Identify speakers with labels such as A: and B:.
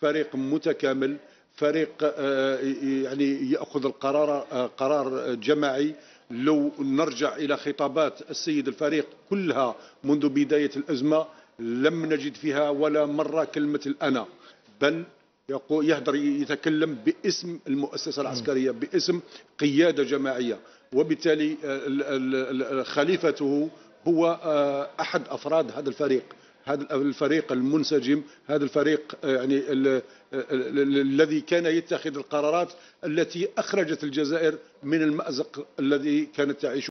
A: فريق متكامل، فريق يعني يأخذ قرار جماعي. لو نرجع إلى خطابات السيد الفريق كلها منذ بداية الأزمة لم نجد فيها ولا مرة كلمة الأنا، بل يتكلم باسم المؤسسة العسكرية، باسم قيادة جماعية، وبالتالي خليفته هو أحد أفراد هذا الفريق، هذا الفريق المنسجم، هذا الفريق يعني الذي كان يتخذ القرارات التي أخرجت الجزائر من المأزق الذي كانت تعيشه.